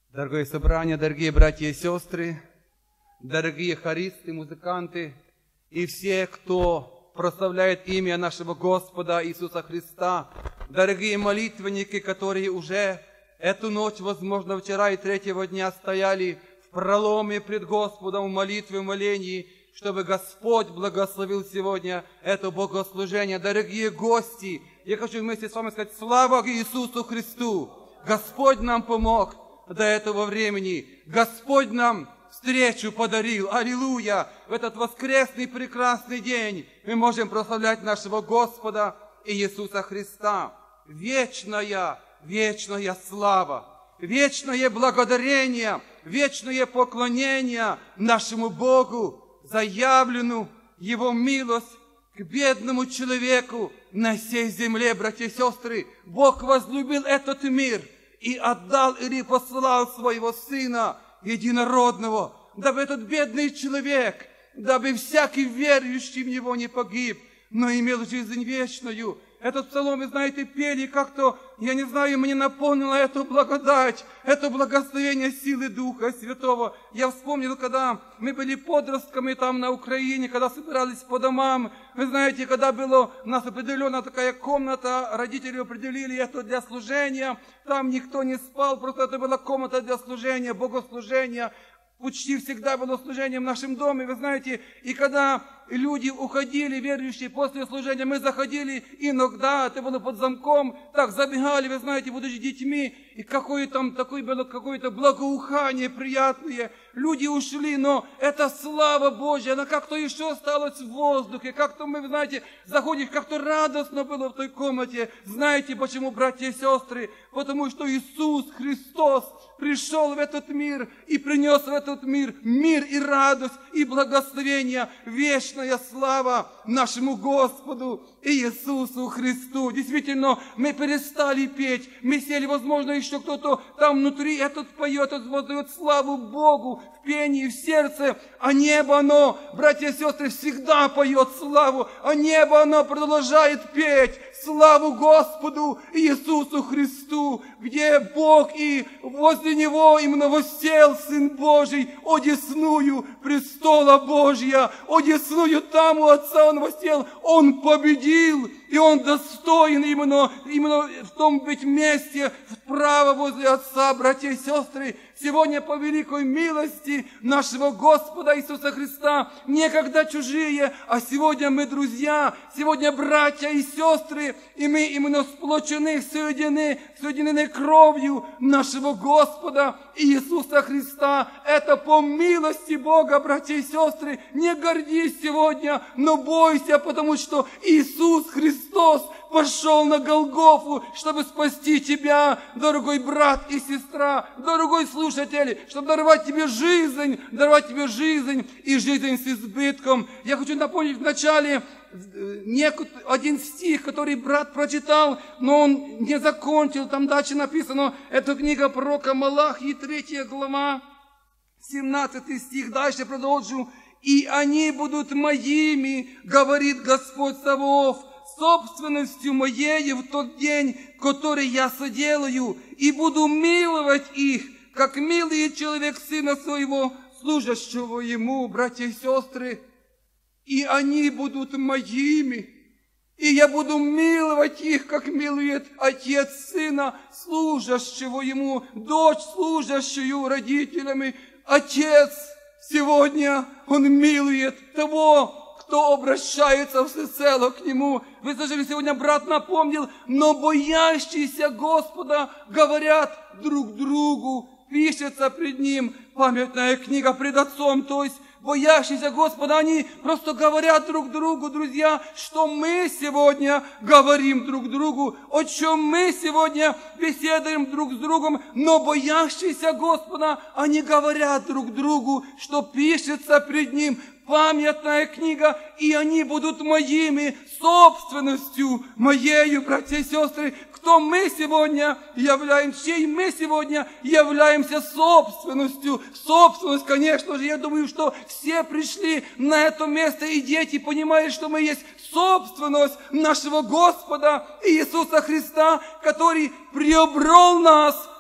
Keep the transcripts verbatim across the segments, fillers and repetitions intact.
Дорогое собрание, дорогие братья и сестры, дорогие хористы, музыканты и все, кто прославляет имя нашего Господа Иисуса Христа, дорогие молитвенники, которые уже эту ночь, возможно, вчера и третьего дня стояли в проломе пред Господом в молитве, в молении, чтобы Господь благословил сегодня это богослужение. Дорогие гости, я хочу вместе с вами сказать: слава Иисусу Христу! Господь нам помог до этого времени. Господь нам встречу подарил. Аллилуйя! В этот воскресный прекрасный день мы можем прославлять нашего Господа Иисуса Христа. Вечная, вечная слава, вечное благодарение, вечное поклонение нашему Богу за явленную Его милость к бедному человеку на сей земле, братья и сестры. Бог возлюбил этот мир и отдал или послал своего Сына Единородного, дабы этот бедный человек, дабы всякий верующий в Него не погиб, но имел жизнь вечную. Этот псалом, вы знаете, пели как-то, я не знаю, мне наполнило эту благодать, это благословение силы Духа Святого. Я вспомнил, когда мы были подростками там на Украине, когда собирались по домам. Вы знаете, когда была у нас определенная такая комната, родители определили это для служения. Там никто не спал, просто это была комната для служения, богослужения. Почти всегда было служение в нашем доме, вы знаете, и когда люди уходили, верующие, после служения, мы заходили, иногда это было под замком, так забегали, вы знаете, будучи детьми, и какое там такое было какое-то благоухание приятное. Люди ушли, но эта слава Божья, она как-то еще осталась в воздухе, как-то мы, вы знаете, заходишь, как-то радостно было в той комнате. Знаете почему, братья и сестры? Потому что Иисус Христос пришел в этот мир и принес в этот мир мир и радость, и благословение, вечная слава нашему Господу Иисусу Христу. Действительно, мы перестали петь, мы сели, возможно, еще кто-то там внутри этот поет, этот воздает славу Богу в пении, в сердце, а небо оно, братья и сестры, всегда поет славу, а небо оно продолжает петь славу Господу Иисусу Христу, где Бог и возле Него именно воссел Сын Божий, одесную престола Божья, одесную там у Отца Он воссел, Он победил, и Он достоин именно, именно в том быть месте, вправо возле Отца, братья и сестры. Сегодня по великой милости нашего Господа Иисуса Христа некогда чужие, а сегодня мы друзья, сегодня братья и сестры, и мы именно сплочены, соединены, соединены кровью нашего Господа Иисуса Христа. Это по милости Бога, братья и сестры. Не гордись сегодня, но бойся, потому что Иисус Христос пошел на Голгофу, чтобы спасти тебя, дорогой брат и сестра, дорогой слушатель, чтобы даровать тебе жизнь, даровать тебе жизнь и жизнь с избытком. Я хочу напомнить в начале один стих, который брат прочитал, но он не закончил. Там дальше написано, это книга пророка Малахии, третья глава, семнадцатый стих, дальше продолжу. «И они будут моими, говорит Господь Саваоф, собственностью моею в тот день, который я соделаю, и буду миловать их, как милует человек сына своего, служащего ему». Братья и сестры, и они будут моими, и я буду миловать их, как милует отец сына, служащего ему, дочь, служащую родителями. Отец сегодня, он милует того, кто обращается всецело к Нему. Вы слышали, сегодня брат напомнил, но боящиеся Господа говорят друг другу, пишется пред Ним памятная книга пред Отцом, то есть боящиеся Господа, они просто говорят друг другу, друзья, что мы сегодня говорим друг другу, о чем мы сегодня беседуем друг с другом, но боящиеся Господа, они говорят друг другу, что пишется пред Ним памятная книга, и они будут моими, собственностью моею, братья и сестры. Кто мы сегодня являемся, чьей мы сегодня являемся собственностью. Собственность, конечно же, я думаю, что все пришли на это место, и дети понимают, что мы есть собственность нашего Господа Иисуса Христа, который приобрел нас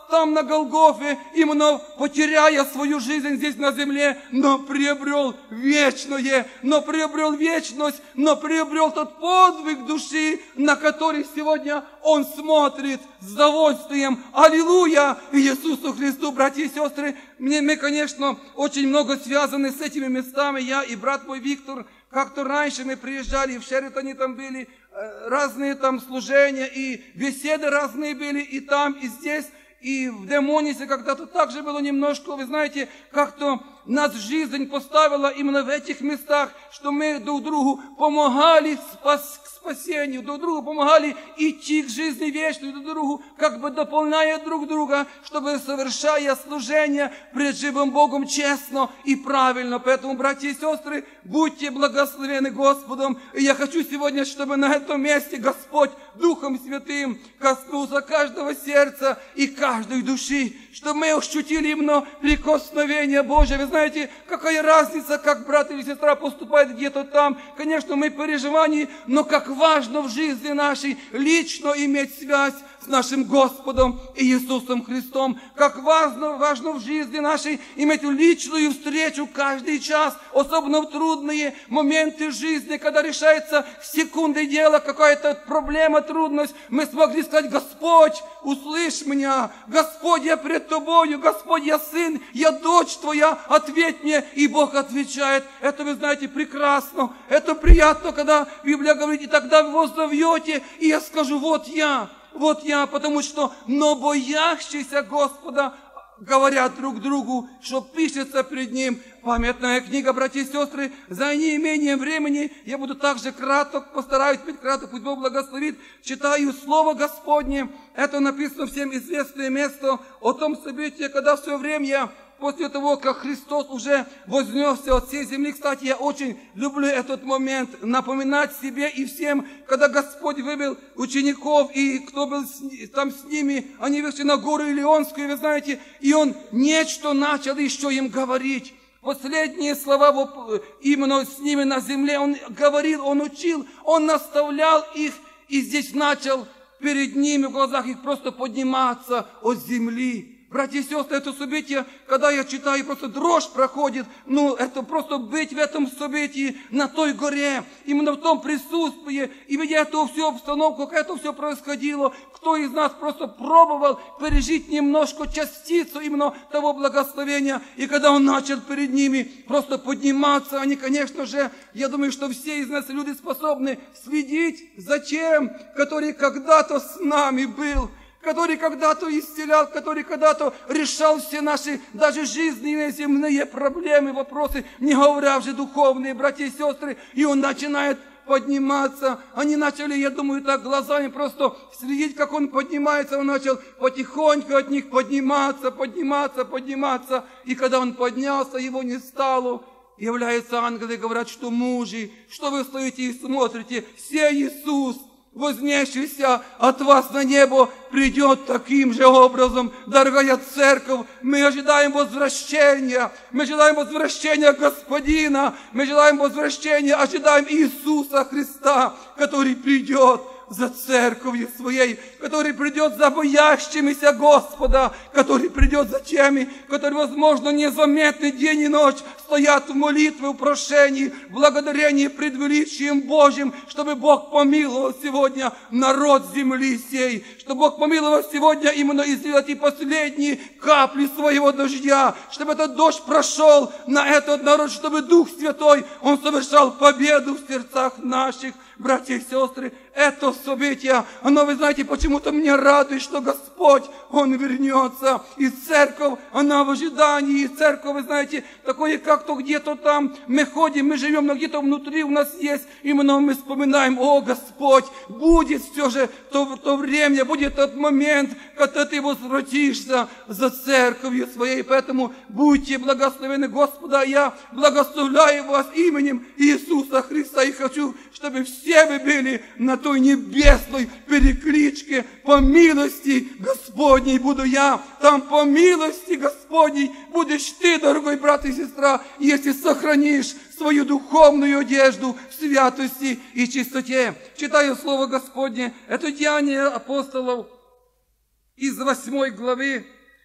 там на Голгофе, именно потеряя свою жизнь здесь на земле, но приобрел вечное, но приобрел вечность, но приобрел тот подвиг души, на который сегодня Он смотрит с удовольствием. Аллилуйя! Иисусу Христу, братья и сестры, мне, мы, конечно, очень много связаны с этими местами. Я и брат мой Виктор, как-то раньше мы приезжали, в Шератоне там были разные там служения, и беседы разные были, и там, и здесь, и в Демонисе когда-то также было немножко, вы знаете, как-то нас жизнь поставила именно в этих местах, что мы друг другу помогали спас, к спасению, друг другу помогали идти к жизни вечной, друг другу как бы дополняя друг друга, чтобы совершая служение пред живым Богом честно и правильно. Поэтому, братья и сестры, будьте благословены Господом. И я хочу сегодня, чтобы на этом месте Господь Духом Святым коснулся каждого сердца и каждой души, чтобы мы ощутили именно прикосновение Божие. Вы знаете, какая разница, как брат или сестра поступает где-то там. Конечно, мы переживания, но как важно в жизни нашей лично иметь связь с нашим Господом Иисусом Христом. Как важно, важно в жизни нашей иметь личную встречу каждый час, особенно в трудные моменты жизни, когда решается в секунды дела какая-то проблема, трудность. Мы смогли сказать: Господь, услышь меня, Господь, я пред Тобою, Господь, я сын, я дочь Твоя, ответь мне. И Бог отвечает. Это, вы знаете, прекрасно, это приятно, когда Библия говорит: и тогда вы его зовете, и я скажу: вот я. Вот я, потому что, но боящиеся Господа говорят друг другу, что пишется пред Ним. Памятная книга, братья и сестры. За неимением времени я буду также краток, постараюсь быть краток, пусть Бог благословит. Читаю Слово Господне. Это написано всем известное место о том событии, когда в свое время, после того, как Христос уже вознесся от всей земли. Кстати, я очень люблю этот момент, напоминать себе и всем, когда Господь вывел учеников, и кто был с, там с ними, они вышли на гору Илионскую, вы знаете, и Он нечто начал еще им говорить. Последние слова именно с ними на земле Он говорил, Он учил, Он наставлял их, и здесь начал перед ними в глазах их просто подниматься от земли. Братья и сестры, это событие, когда я читаю, просто дрожь проходит. Ну, это просто быть в этом событии, на той горе, именно в том присутствии, и видя эту всю обстановку, как это все происходило, кто из нас просто пробовал пережить немножко частицу именно того благословения. И когда Он начал перед ними просто подниматься, они, конечно же, я думаю, что все из нас люди способны следить за тем, который когда-то с нами был, который когда-то исцелял, который когда-то решал все наши даже жизненные земные проблемы, вопросы, не говоря уже духовные, братья и сестры. И Он начинает подниматься. Они начали, я думаю, так глазами просто следить, как Он поднимается. Он начал потихоньку от них подниматься, подниматься, подниматься. И когда Он поднялся, Его не стало. Являются ангелы и говорят: что мужи, что вы стоите и смотрите? Сей Иисус, вознесшийся от вас на небо, придет таким же образом. Дорогая церковь, мы ожидаем возвращения, мы ожидаем возвращения Господина, мы ожидаем возвращения, ожидаем Иисуса Христа, который придет за церковью своей, который придет за боящимися Господа, который придет за теми, которые, возможно, незаметны день и ночь, стоят в молитве, в прошении, в благодарении пред величием Божьим, чтобы Бог помиловал сегодня народ земли сей, чтобы Бог помиловал сегодня именно излить и последние капли своего дождя, чтобы этот дождь прошел на этот народ, чтобы Дух Святой, Он совершал победу в сердцах наших. Братья и сестры, это событие, оно, вы знаете, почему-то мне радует, что Господь, Он вернется. И церковь, она в ожидании. И церковь, вы знаете, такое как-то где-то там мы ходим, мы живем, но где-то внутри у нас есть. Именно мы вспоминаем: о, Господь, будет все же то, то время, будет тот момент, когда Ты возвратишься за церковью своей. Поэтому будьте благословены Господа. Я благословляю вас именем Иисуса Христа и хочу, чтобы все Все вы были на той небесной перекличке. По милости Господней буду я. Там по милости Господней будешь ты, дорогой брат и сестра, если сохранишь свою духовную одежду в святости и чистоте. Читаю Слово Господне. Это Деяния апостолов из восьмой главы,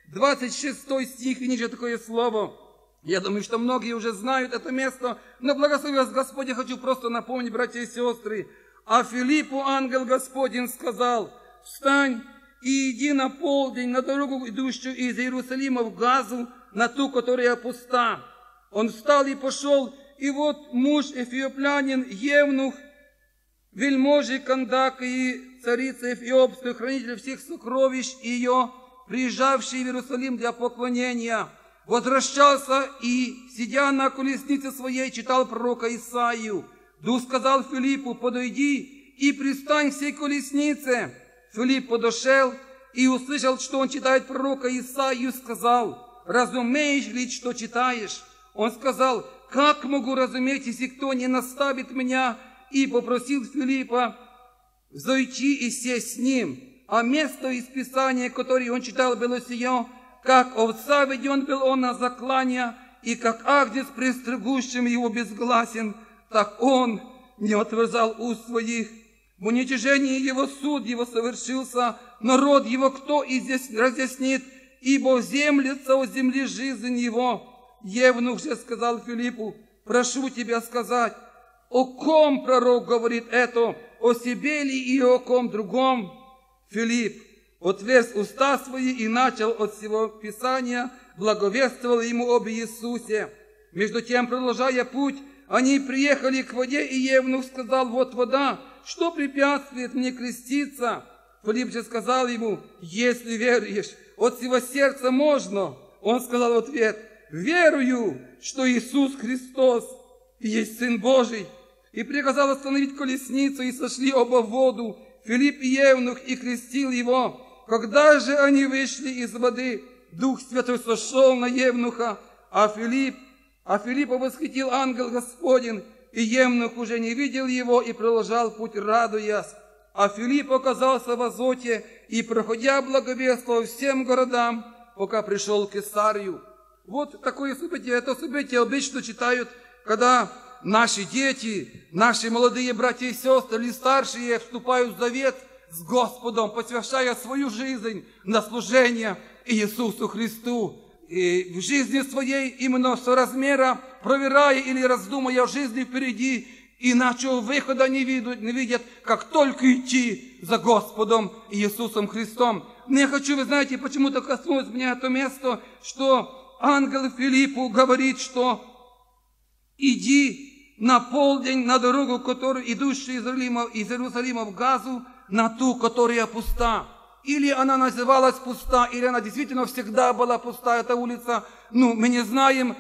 двадцать шестой стих, и ниже такое слово. Я думаю, что многие уже знают это место, но благослови вас Господь, я хочу просто напомнить, братья и сестры. А Филиппу ангел Господень сказал: встань и иди на полдень на дорогу, идущую из Иерусалима в Газу, на ту, которая пуста. Он встал и пошел, и вот муж эфиоплянин, евнух, вельможи Кандака и царица Эфиопская, хранитель всех сокровищ ее, приезжавший в Иерусалим для поклонения, возвращался и, сидя на колеснице своей, читал пророка Исаию. Дух сказал Филиппу: подойди и пристань к сей колеснице. Филипп подошел и услышал, что он читает пророка Исаию, сказал: разумеешь ли, что читаешь? Он сказал: как могу разуметь, если кто не наставит меня? И попросил Филиппа зайти и сесть с ним. А место из Писания, которое он читал, было сие: как овца веден был он на заклание, и как агнец пристригущим его безгласен, так он не отверзал уст своих. В уничижении его суд его совершился, народ его кто и здесь разъяснит, ибо землится у земли жизнь его. Евнух же сказал Филиппу: прошу тебя сказать, о ком пророк говорит это, о себе ли и о ком другом? Филипп отверз уста свои и начал от всего Писания, благовествовал ему об Иисусе. Между тем, продолжая путь, они приехали к воде, и Евнух сказал: вот вода, что препятствует мне креститься? Филипп же сказал ему: если веруешь, от всего сердца можно. Он сказал в ответ: верую, что Иисус Христос есть Сын Божий. И приказал остановить колесницу, и сошли оба в воду, Филипп и Евнух, и крестил его. Когда же они вышли из воды, Дух Святой сошел на Евнуха, а Филипп, а Филиппа восхитил ангел Господень, и Евнух уже не видел его, и продолжал путь, радуясь. А Филипп оказался в Азоте, и, проходя, благовествовал всем городам, пока пришел к Кесарию. Вот такое событие. Это событие обычно читают, когда наши дети, наши молодые братья и сестры, или старшие, вступают в завет с Господом, посвящая свою жизнь на служение Иисусу Христу. И в жизни своей именно соразмера, проверяя или раздумывая о жизни впереди, иначе выхода не видят, не видят, как только идти за Господом Иисусом Христом. Но я хочу, вы знаете, почему-то коснулось меня это место, что ангел Филиппу говорит, что иди на полдень на дорогу, которую идущую из Иерусалима, из Иерусалима в Газу, на ту, которая пуста. Или она называлась пуста, или она действительно всегда была пуста, эта улица. Ну, мы не знаем,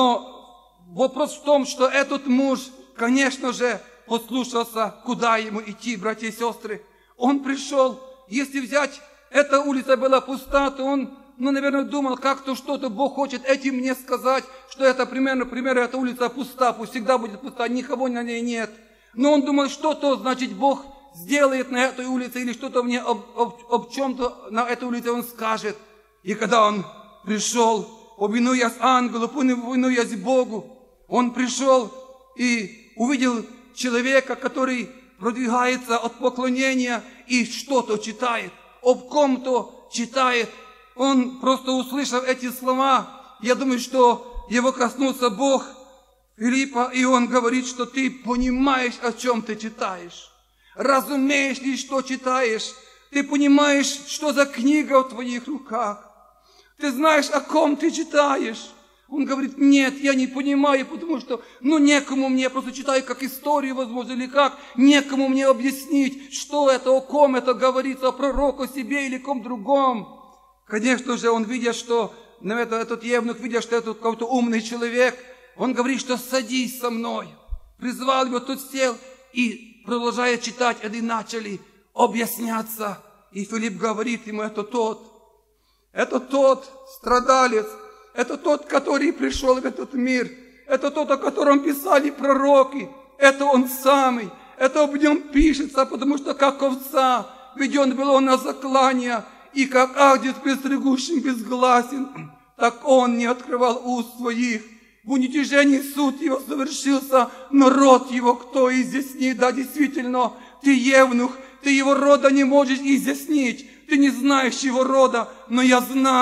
но вопрос в том, что этот муж, конечно же, послушался, куда ему идти, братья и сестры. Он пришел, если взять, эта улица была пуста, то он, ну, наверное, думал, как-то что-то Бог хочет этим мне сказать, что это примерно, примерно, эта улица пуста, пусть всегда будет пуста, никого на ней нет. Но он думал, что то, значит, Бог сделает на этой улице, или что-то мне об, об, об чем-то на этой улице он скажет. И когда он пришел, повинуясь ангелу, повинуясь Богу, он пришел и увидел человека, который продвигается от поклонения и что-то читает, об ком-то читает. Он, просто услышав эти слова, я думаю, что его коснулся Бог Филиппа, и он говорит, что ты понимаешь, о чем ты читаешь. Разумеешь ли, что читаешь? Ты понимаешь, что за книга в твоих руках? Ты знаешь, о ком ты читаешь? Он говорит: нет, я не понимаю, потому что, ну, некому мне, я просто читаю как историю, возможно, или как, некому мне объяснить, что это, о ком это говорится, о пророке, о себе или ком другом. Конечно же, он, видя, что, наверное, этот евнух, видя, что это какой-то умный человек, он говорит, что садись со мной. Призвал его, тот сел, и, продолжая читать, они начали объясняться. И Филипп говорит ему: это тот, это тот страдалец, это тот, который пришел в этот мир, это тот, о котором писали пророки, это он самый, это об нем пишется, потому что как овца веден был он на заклание, и как агнец престригущим безгласен, так он не открывал уст своих. В уничижении суд его совершился, но род его кто изъяснит? Да, действительно, ты евнух, ты его рода не можешь изъяснить. Ты не знаешь его рода, но я знаю.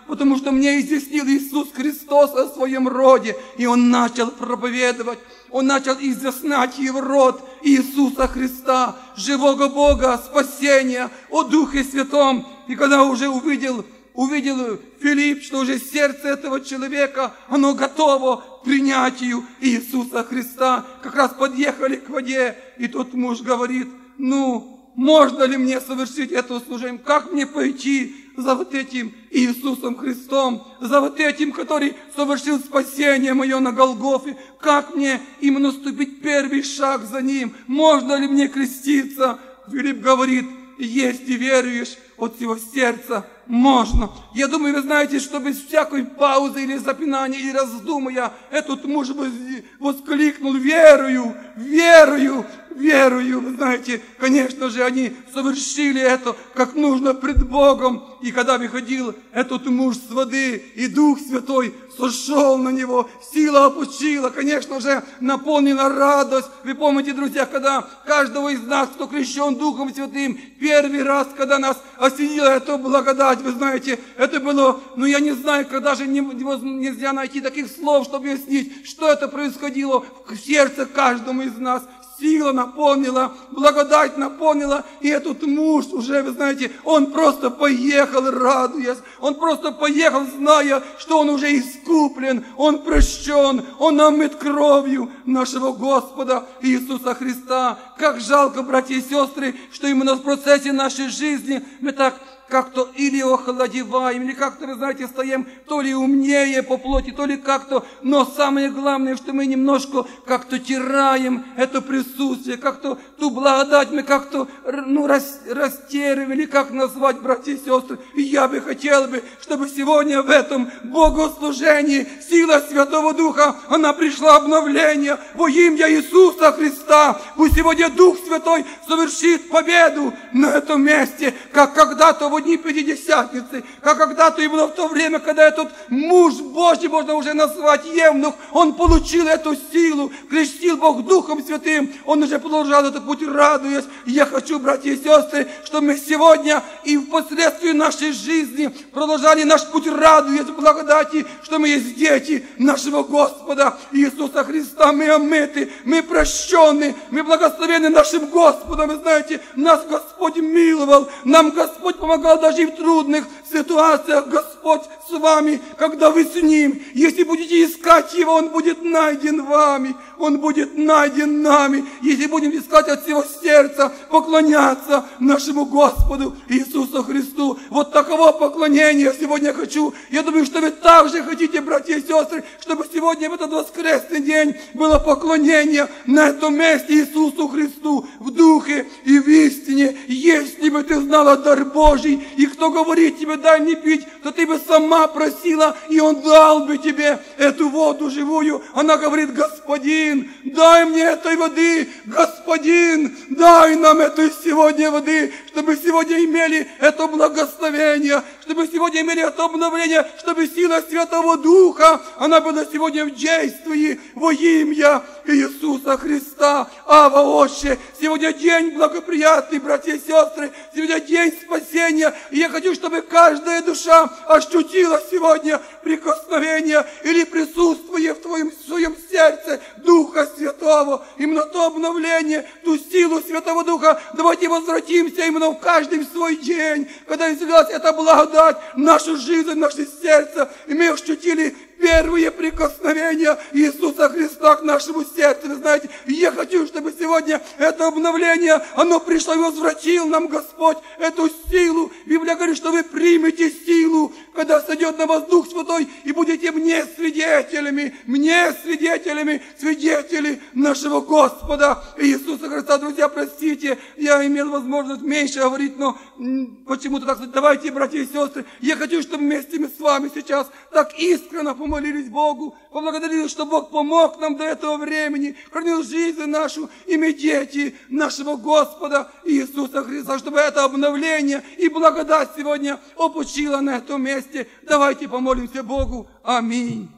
потому что мне изъяснил Иисус Христос о своем роде. И Он начал проповедовать, Он начал изъяснять Его род Иисуса Христа, живого Бога, спасения, о Духе Святом. И когда уже увидел, увидел Филипп, что уже сердце этого человека, оно готово к принятию Иисуса Христа, как раз подъехали к воде, и тот муж говорит: ну, можно ли мне совершить это служение? Как мне пойти за вот этим Иисусом Христом, за вот этим, который совершил спасение мое на Голгофе? Как мне именно ступить первый шаг за Ним? Можно ли мне креститься? Филипп говорит: если веруешь от всего сердца, можно. Я думаю, вы знаете, что без всякой паузы или запинания, или раздумия, этот муж воскликнул: верую, верую, верую. Вы знаете, конечно же, они совершили это, как нужно пред Богом. И когда выходил этот муж с воды, и Дух Святой сошел на него, сила опучила, конечно же, наполнена радость. Вы помните, друзья, когда каждого из нас, кто крещен Духом Святым, первый раз, когда нас осенила эта благодать, вы знаете, это было, ну я не знаю, когда же не, нельзя найти таких слов, чтобы объяснить, что это происходило в сердце каждому из нас. Сила наполнила, благодать наполнила, и этот муж уже, вы знаете, он просто поехал, радуясь, он просто поехал, зная, что он уже искуплен, он прощен, он омыт кровью нашего Господа Иисуса Христа. Как жалко, братья и сестры, что именно в процессе нашей жизни мы так как-то или охладеваем, или как-то, вы знаете, стоим то ли умнее по плоти, то ли как-то, но самое главное, что мы немножко как-то теряем это присутствие, как-то ту благодать мы как-то, ну, рас, растеряли, как назвать, братья и сестры. И я бы хотел бы, чтобы сегодня в этом богослужении сила Святого Духа, она пришла обновление во имя Иисуса Христа. Пусть сегодня Дух Святой совершит победу на этом месте, как когда-то в дни Пятидесятницы, как когда-то и было в то время, когда этот муж Божий, можно уже назвать евнух, он получил эту силу, крестил Бог Духом Святым, он уже продолжал этот путь, радуясь. И я хочу, братья и сестры, чтобы мы сегодня и впоследствии нашей жизни продолжали наш путь, радуясь в благодати, что мы есть дети нашего Господа Иисуса Христа, мы омыты, мы прощены, мы благословены нашим Господом. Вы знаете, нас Господь миловал, нам Господь помогал даже и в трудных ситуациях. Господь с вами, когда вы с Ним. Если будете искать Его, Он будет найден вами. Он будет найден нами. Если будем искать от всего сердца, поклоняться нашему Господу Иисусу Христу. Вот таково поклонение сегодня хочу. Я думаю, что вы также хотите, братья и сестры, чтобы сегодня в этот воскресный день было поклонение на этом месте Иисусу Христу в духе и в истине. Если бы ты знала дар Божий, и кто говорит тебе: дай мне пить, то ты бы сама просила, и Он дал бы тебе эту воду живую. Она говорит: Господин, дай мне этой воды, Господин, дай нам этой сегодня воды, чтобы сегодня имели это благословение, чтобы сегодня имели это обновление, чтобы сила Святого Духа, она была сегодня в действии во имя Иисуса Христа. Ава, Отче, сегодня день благоприятный, братья и сестры, сегодня день спасения, и я хочу, чтобы каждая душа ощутила сегодня прикосновение или присутствие в твоем в своем сердце Духа Святого, именно то обновление, ту силу Святого Духа. Давайте возвратимся именно в каждый в свой день, когда излилась эта благодать в нашу жизнь, в наше сердце, и мы ощутили первые прикосновения Иисуса Христа к нашему сердцу. Вы знаете, я хочу, чтобы сегодня это обновление, оно пришло и возвратил нам Господь эту силу. Библия говорит, что вы примете силу, когда сойдет на вас Дух Святой, и будете мне свидетелями, мне свидетелями, свидетели нашего Господа Иисуса Христа. Друзья, простите, я имел возможность меньше говорить, но почему-то так сказать. Давайте, братья и сестры, я хочу, чтобы вместе мы с вами сейчас так искренне помолились Богу, поблагодарили, что Бог помог нам до этого времени, хранил жизнь нашу, и мы дети нашего Господа Иисуса Христа, чтобы это обновление и благодать сегодня опучила на этом месте. Давайте помолимся Богу. Аминь.